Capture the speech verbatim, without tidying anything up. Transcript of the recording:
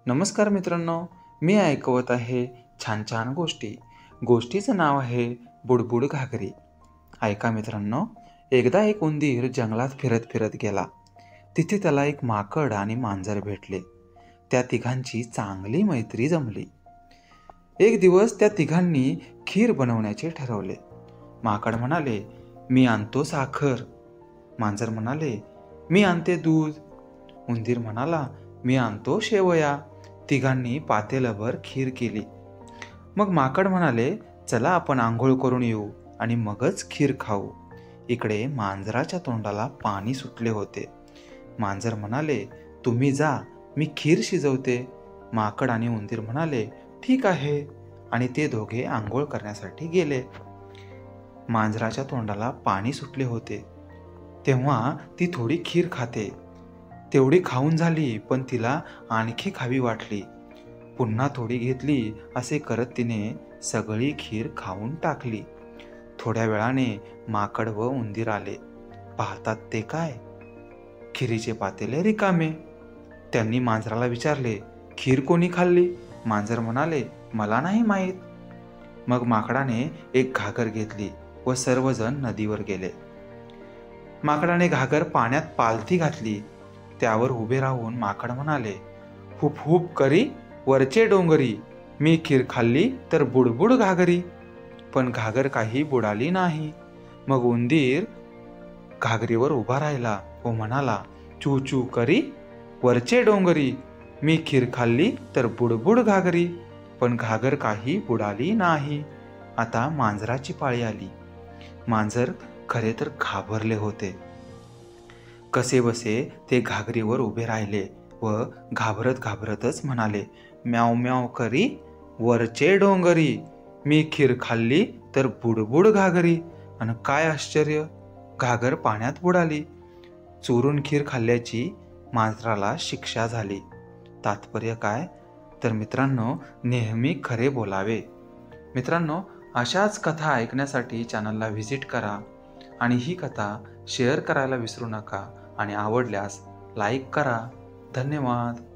नमस्कार मित्रांनो, मी ऐकवत आहे छान छान गोष्टी. गोष्टीचं नाव आहे बुडबुड घागरी. ऐका मित्रांनो, एकदा एक उंदीर जंगलात फिरत फिरत गेला. तिथे त्याला एक माकड आणि मांजर भेटले. त्या तिघांची चांगली मैत्री जमली. एक दिवस त्या तिघांनी खीर बनवण्याचे ठरवले. माकड म्हणाले, मी आणतो साखर. मांजर म्हणाले, मी आणते दूध. उंदीर म्हणाला, मी आणतो शेवया. तिघांनी पातेलभर खीर केली. मग माकड म्हणाले, चला आपण आंघोळ करून येऊ आणि मगच खीर खाऊ. इकडे मांजराच्या तोंडाला पाणी सुटले होते. मांजर म्हणाले, तुम्ही जा, मी खीर शिजवते. माकड आणि उंदीर म्हणाले, ठीक आहे, आणि ते दोघे आंघोळ करण्यासाठी गेले. मांजराच्या तोंडाला पाणी सुटले होते तेव्हा ती थोडी खीर खाते. तेवढी खाऊन झाली, पण तिला आणखी खावी वाटली. पुन्हा थोडी घेतली. असे करत तिने सगळी खीर खाऊन टाकली. थोड्या वेळाने माकड व उंदीर आले. पाहतात ते काय, खिरीचे पातेले रिकामे. त्यांनी मांजराला विचारले, खीर कोणी खाल्ली? मांजर म्हणाले, मला नाही माहीत. मग माकडाने एक घागर घेतली व सर्वजण नदीवर गेले. माकडाने घागर पाण्यात पालथी घातली. त्यावर उभे राहून माकड म्हणाले, हुप हुप करी वरचे डोंगरी, मी खीर खाल्ली तर बुडबुड घागरी. पण घागर काही बुडाली नाही. मग उंदीर घागरीवर उभा राहिला व म्हणाला, चू चू करी वरचे डोंगरी, मी खीर खाल्ली तर बुडबुड घागरी. पण घागर काही बुडाली नाही. आता मांजराची पाळी आली. मांजर खरे तर घाबरले होते. कसे बसे ते घागरीवर उभे राहिले व घाबरत घाबरतच म्हणाले, म्याव म्याव करी वरचे डोंगरी, मी खीर खाल्ली तर बुडबुड घागरी. आणि काय आश्चर्य, घागर पाण्यात बुडाली. चोरून खीर खाल्ल्याची मांजराला शिक्षा झाली. तात्पर्य काय, तर मित्रांनो, नेहमी खरे बोलावे. मित्रांनो, अशाच कथा ऐकण्यासाठी चॅनलला व्हिजिट करा आणि ही कथा शेअर करायला विसरू नका आणि आवडल्यास लाईक करा. धन्यवाद.